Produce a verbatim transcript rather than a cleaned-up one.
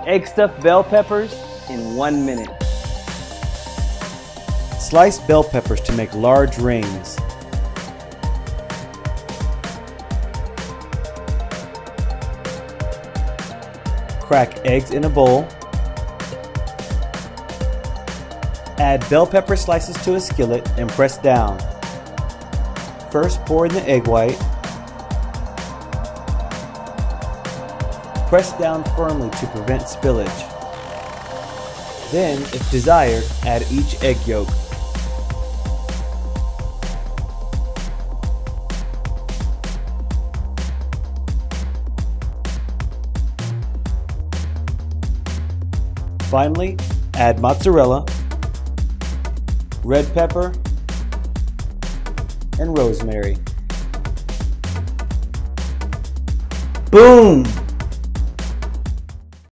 Egg stuffed bell peppers in one minute. Slice bell peppers to make large rings. Crack eggs in a bowl. Add bell pepper slices to a skillet and press down. First pour in the egg white. Press down firmly to prevent spillage. Then, if desired, add each egg yolk. Finally, add mozzarella, red pepper, and rosemary. Boom!